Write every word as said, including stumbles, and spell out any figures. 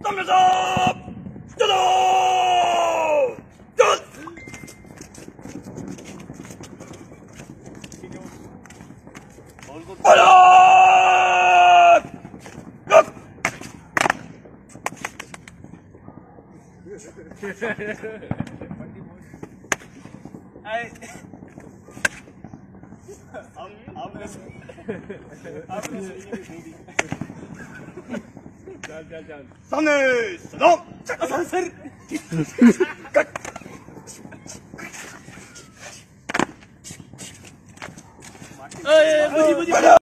담면서 짜잔! 짠! 빨리! 아이 아무래도 아무래도 짠짠짠 삼네 서동 잠깐 산설 에이 뭐지 뭐지